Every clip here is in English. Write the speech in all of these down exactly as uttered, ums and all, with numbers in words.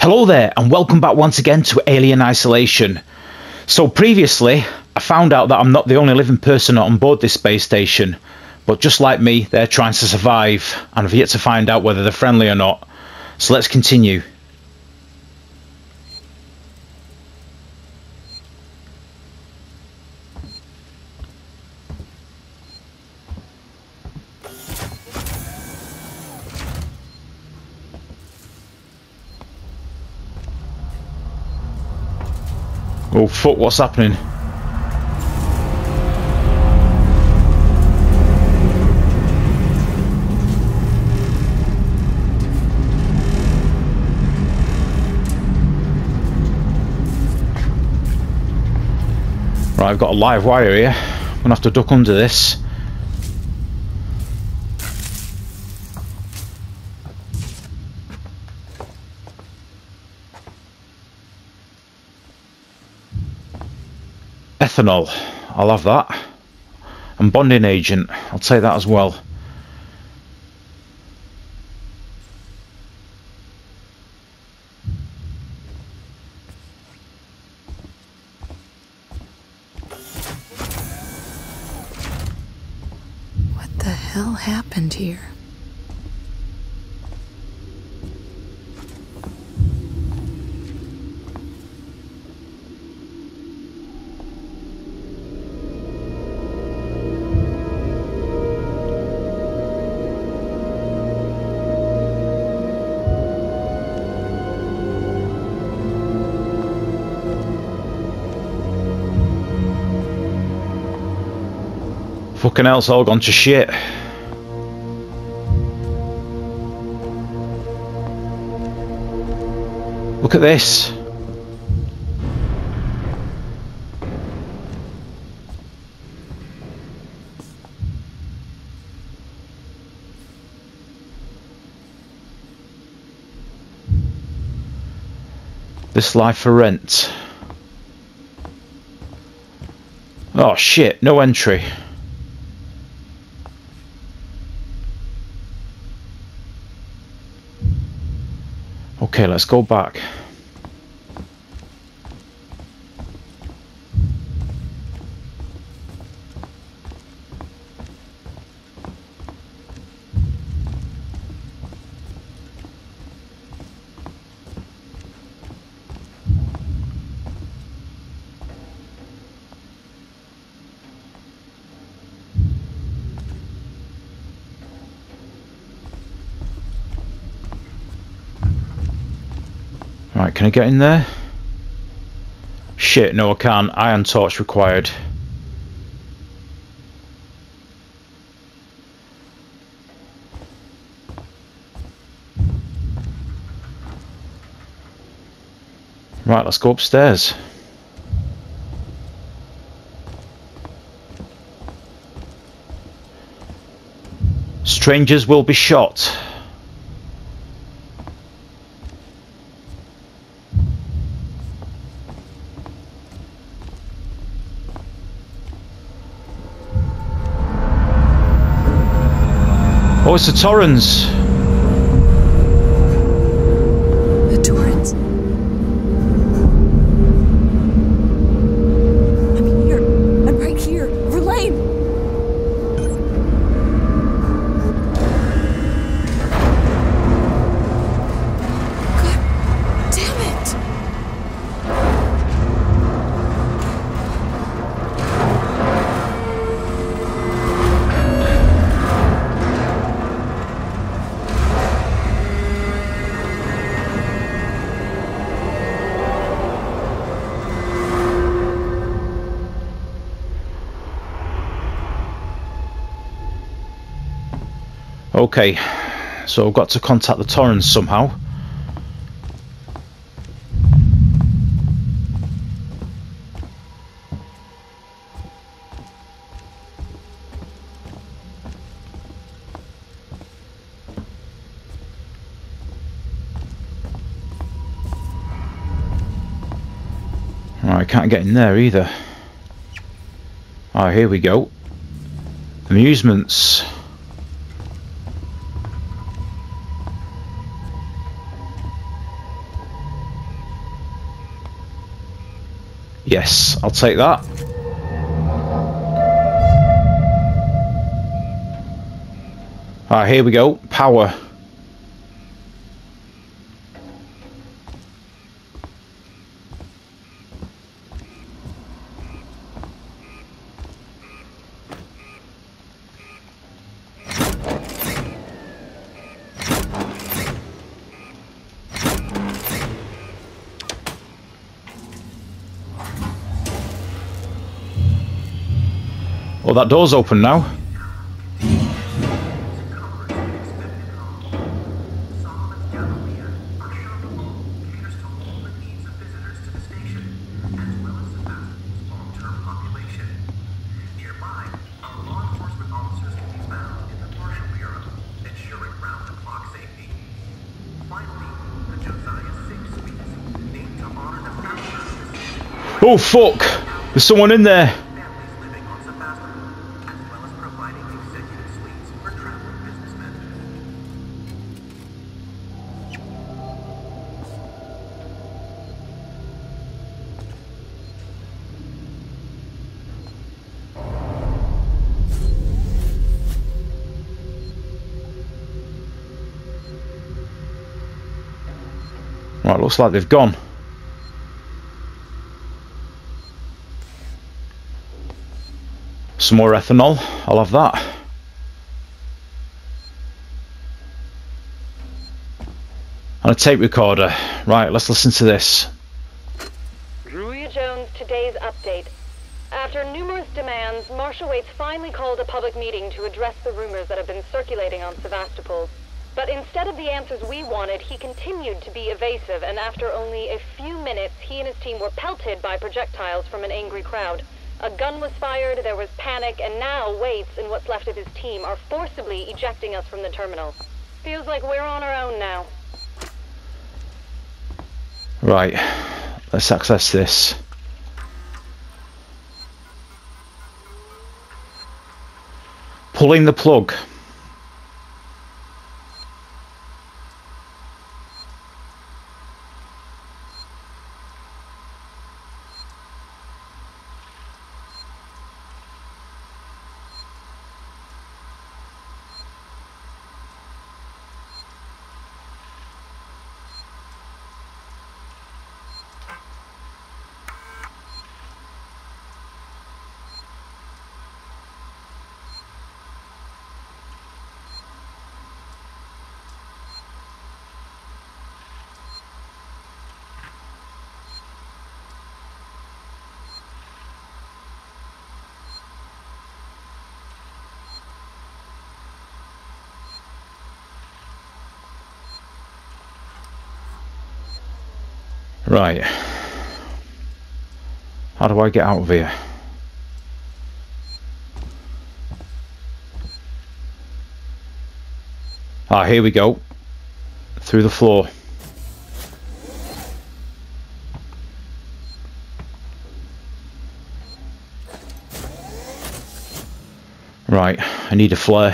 Hello there and welcome back once again to Alien Isolation. So previously I found out that I'm not the only living person on board this space station, but just like me they're trying to survive and I've yet to find out whether they're friendly or not. So let's continue. Oh fuck, what's happening? Right, I've got a live wire here. I'm gonna have to duck under this. Ethanol, I'll have that. And bonding agent, I'll take that as well. What the hell happened here? Fucking hell, it's all gone to shit. Look at this. This life for rent. Oh shit, no entry. Okay, let's go back. Right, can I get in there? Shit, no I can't. Iron torch required. Right, let's go upstairs. Strangers will be shot. Oh, it's the Torrens. The Torrens. I'm here. I'm right here. Verlaine. God damn it. Okay, so I've got to contact the Torrens somehow. Oh, I can't get in there either. Oh, here we go. Amusements. Yes, I'll take that. Alright, here we go. Power. Oh, that door's open now. Oh fuck! There's someone in there! Right, looks like they've gone. Some more ethanol, I'll have that. And a tape recorder. Right, let's listen to this. Julia Jones, today's update. After numerous demands, Marshal Waits finally called a public meeting to address the rumors that have been circulating on Sevastopol. But instead of the answers we wanted, he continued to be evasive, and after only a few minutes, he and his team were pelted by projectiles from an angry crowd. A gun was fired, there was panic, and now Waits and what's left of his team are forcibly ejecting us from the terminal. Feels like we're on our own now. Right, let's access this. Pulling the plug. Right. How do I get out of here? Ah, here we go. Through the floor. Right, I need a flare.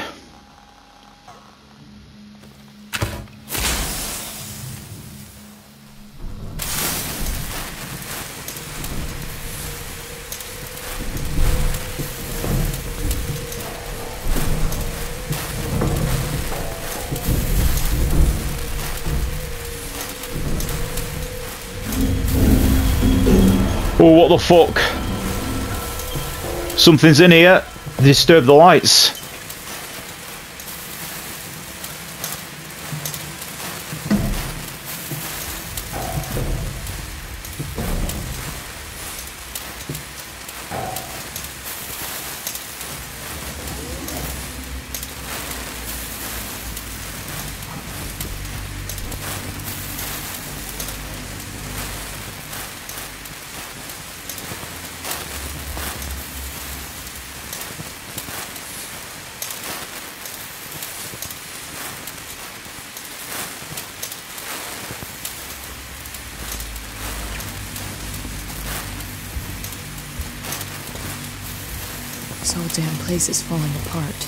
Oh, what the fuck? Something's in here. Disturb the lights. This whole damn place is falling apart.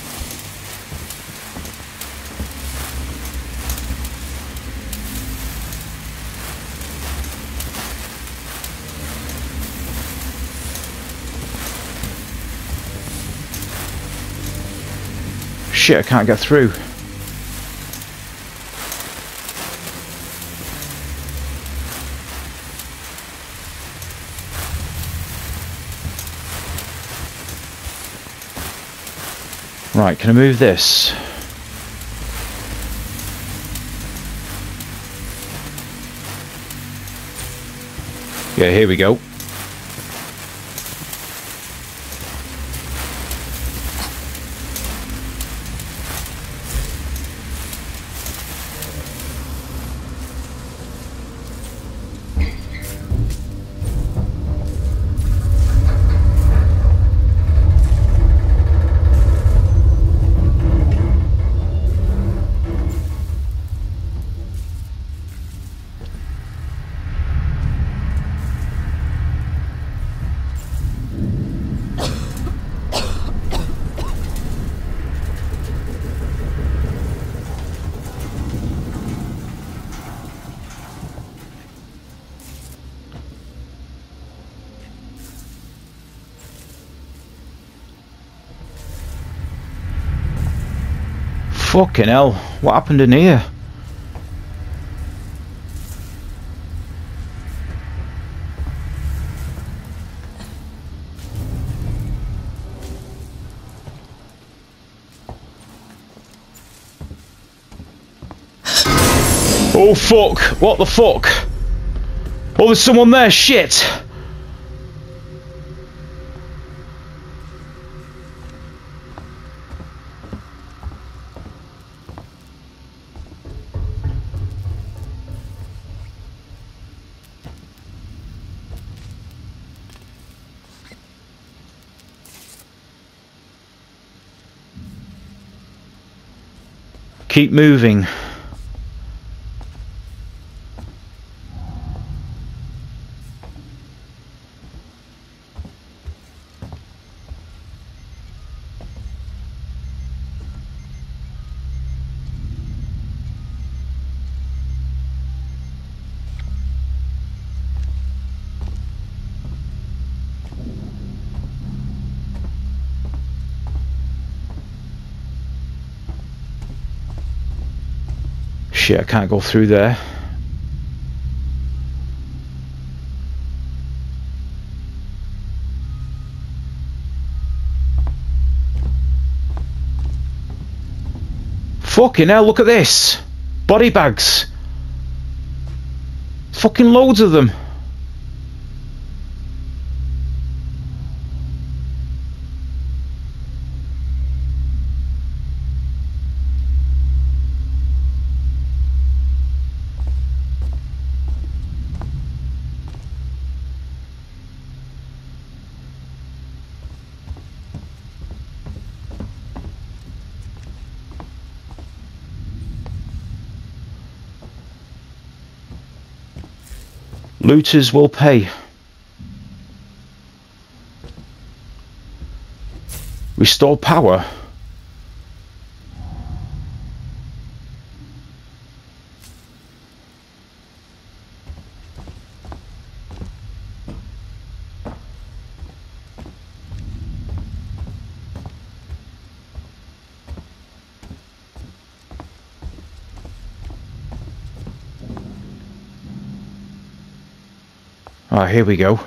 shit, I can't get through. Right, can I move this? Yeah, here we go. Fucking hell, what happened in here? Oh fuck, what the fuck? Oh, there's someone there, shit! Keep moving. Shit, I can't go through there. Fucking hell, look at this! Body bags! Fucking loads of them! Looters will pay. Restore power. Ah, here we go.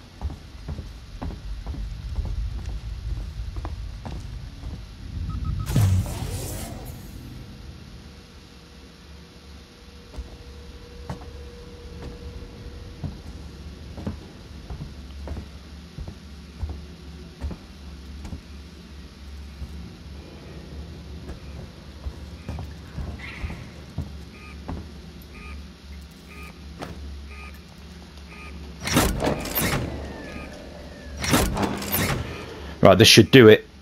Right, this should do it.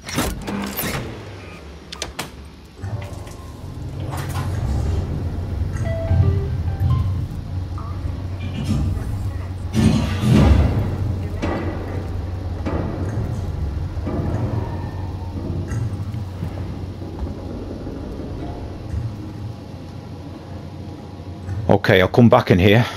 Okay, I'll come back in here.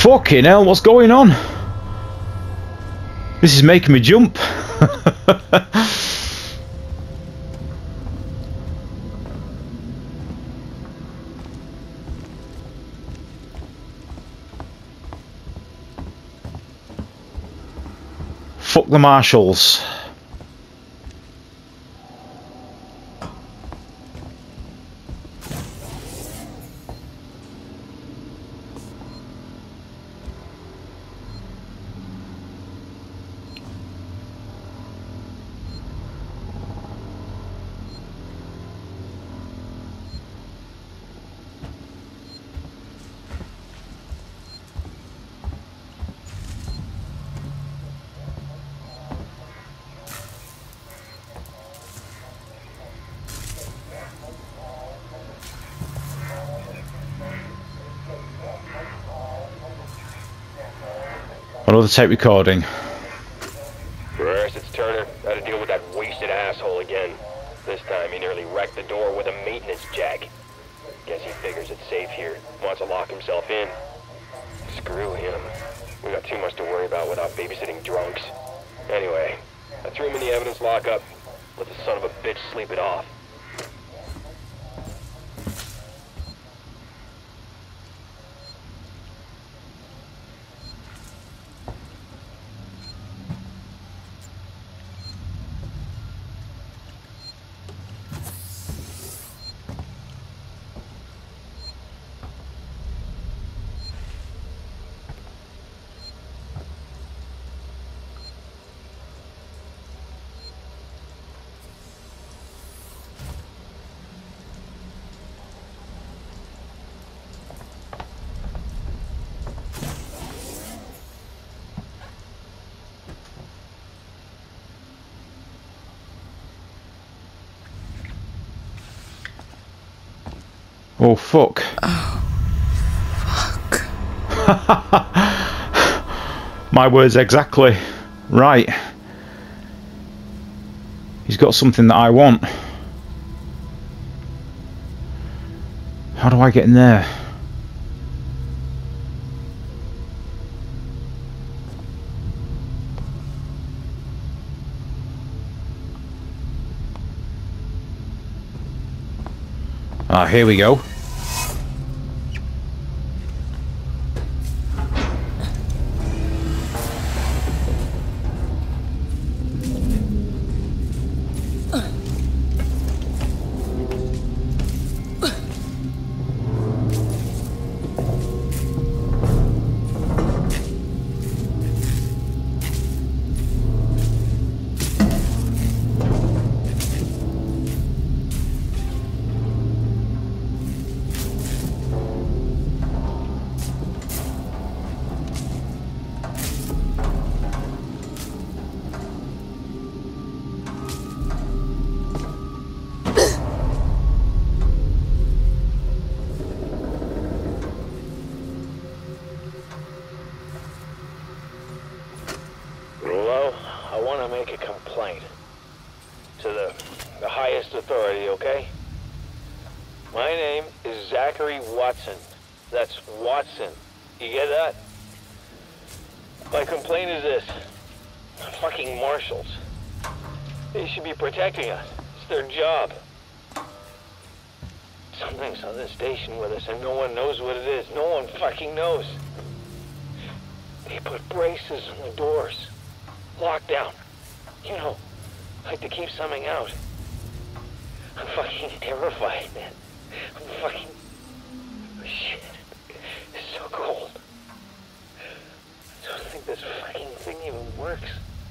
Fucking hell, what's going on? This is making me jump. Fuck the marshals. Another tape recording. First, it's Turner. Got to deal with that wasted asshole again. This time he nearly wrecked the door with a maintenance jack. Guess he figures it's safe here. Wants to lock himself in. Screw him. We got too much to worry about without babysitting drunks. Anyway, I threw him in the evidence lockup. Let the son of a bitch sleep it off. Oh, fuck. Oh, fuck. My words exactly. Right. He's got something that I want. How do I get in there? Ah, here we go. That's Watson. You get that? My complaint is this. Fucking marshals. They should be protecting us. It's their job. Something's on this station with us and no one knows what it is. No one fucking knows. They put braces on the doors. Lockdown. You know, like to keep something out. I'm fucking terrified, man. I'm fucking... Shit. It's so cold. I don't think this fucking thing even works.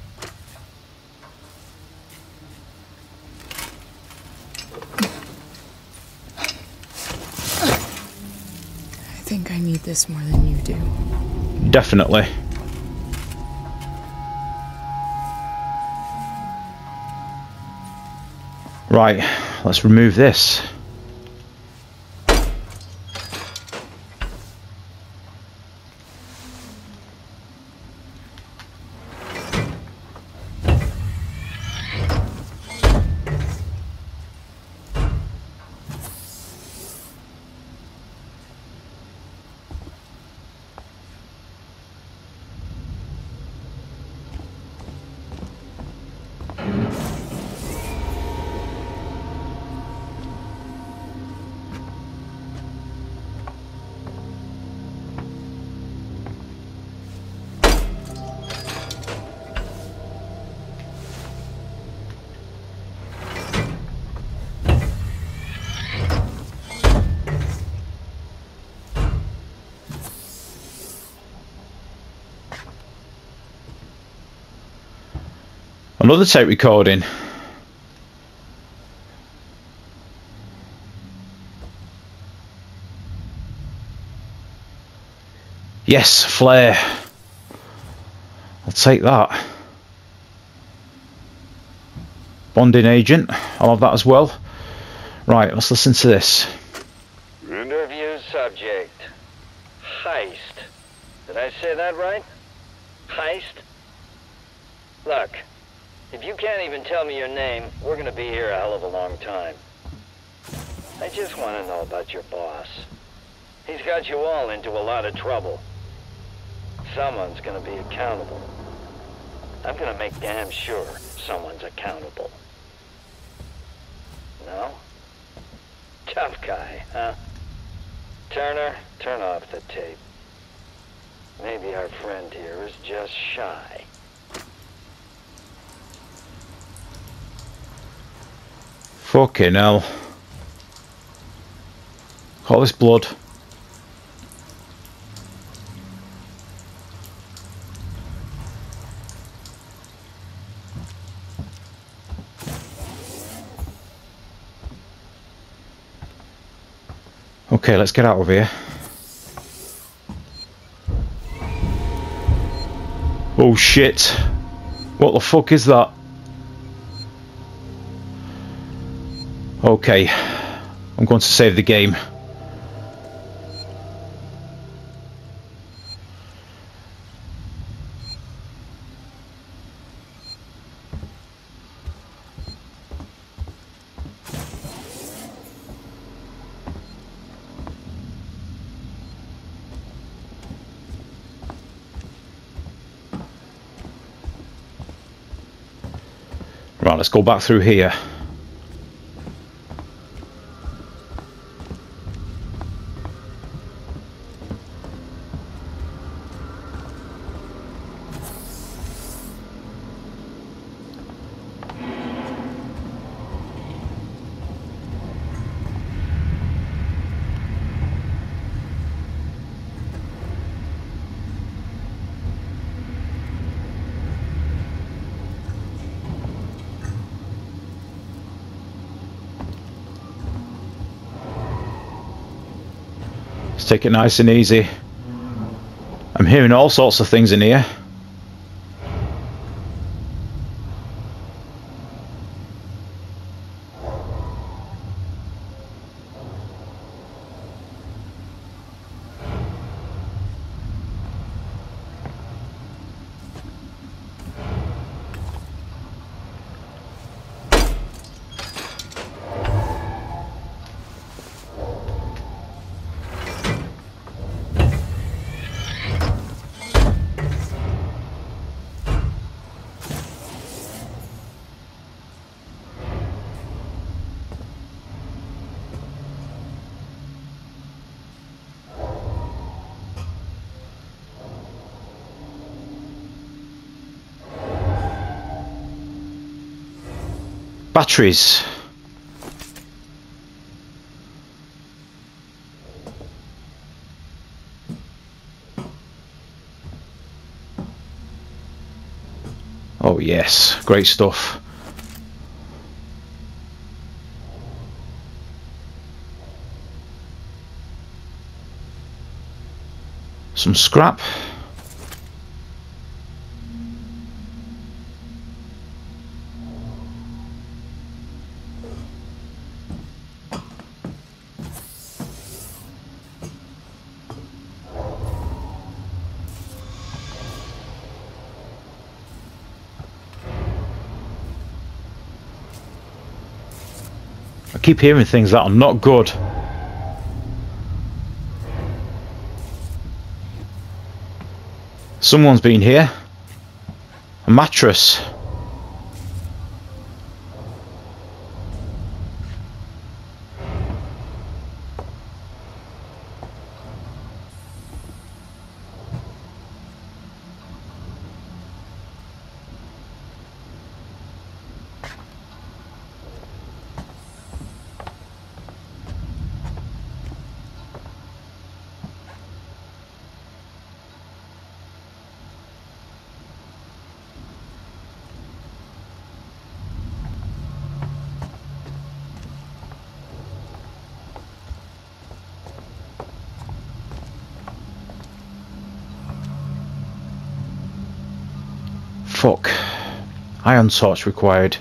I think I need this more than you do. Definitely. Right, let's remove this. Another tape recording. Yes, flare. I'll take that. Bonding agent. I'll have that as well. Right, let's listen to this. Interview subject. Heist. Did I say that right? Heist? Look, if you can't even tell me your name, we're gonna be here a hell of a long time. I just want to know about your boss. He's got you all into a lot of trouble. Someone's gonna be accountable. I'm gonna make damn sure someone's accountable. No? Tough guy, huh? Turner, turn off the tape. Maybe our friend here is just shy. Fucking hell. All this blood. Okay, let's get out of here. Oh shit. What the fuck is that? Okay. I'm going to save the game. Right, let's go back through here. Take it nice and easy. I'm hearing all sorts of things in here. Batteries. Oh yes, great stuff. Some scrap. I keep hearing things that are not good. Someone's been here. A mattress. fuck. Ion torch required.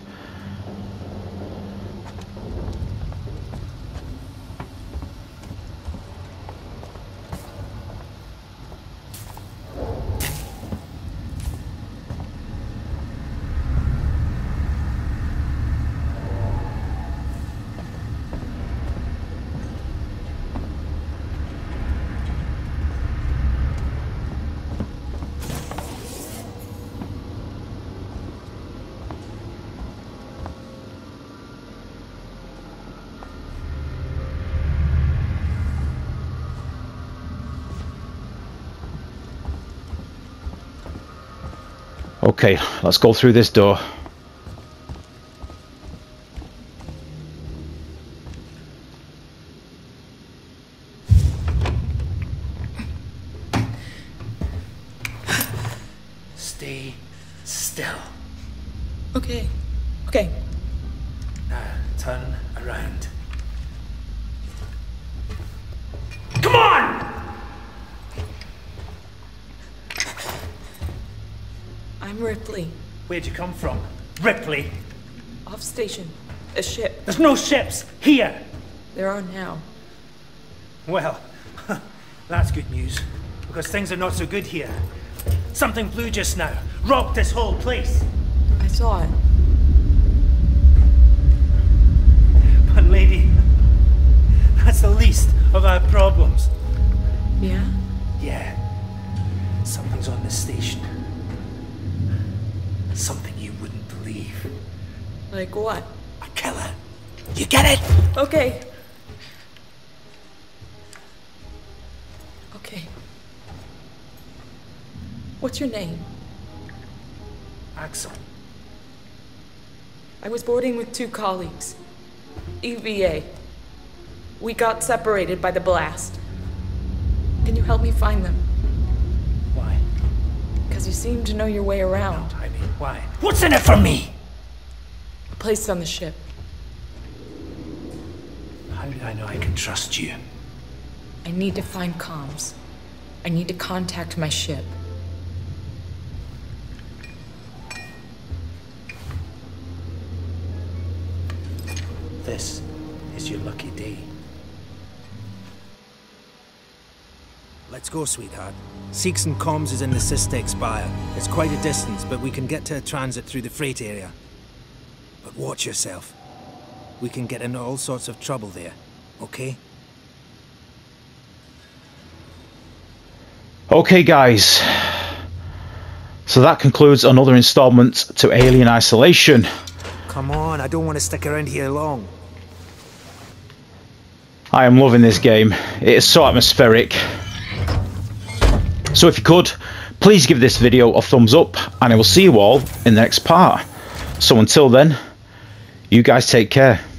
Okay, let's go through this door. Stay still. Okay. Okay. Now turn around. Come on! I'm Ripley. Where'd you come from? Ripley? Off station. A ship. There's no ships here! There are now. Well, that's good news, because things are not so good here. Something blue just now, rocked this whole place. I saw it. But lady, that's the least of our problems. Yeah? Yeah, something's on this station. Something you wouldn't believe. Like what? A killer. You get it? Okay. Okay. What's your name? Axel. I was boarding with two colleagues. E V A. We got separated by the blast. Can you help me find them? Why? Because you seem to know your way around. I mean, why? What's in it for me? A place on the ship. How do I know I can trust you? I need to find comms. I need to contact my ship. This is your lucky day. Let's go, sweetheart. Seegson Comms is in the Systex Spire. It's quite a distance, but we can get to a transit through the freight area. But watch yourself. We can get into all sorts of trouble there, okay? Okay guys, so that concludes another installment to Alien Isolation. Come on, I don't want to stick around here long. I am loving this game. It is so atmospheric. So if you could, please give this video a thumbs up, and I will see you all in the next part. So until then, you guys take care.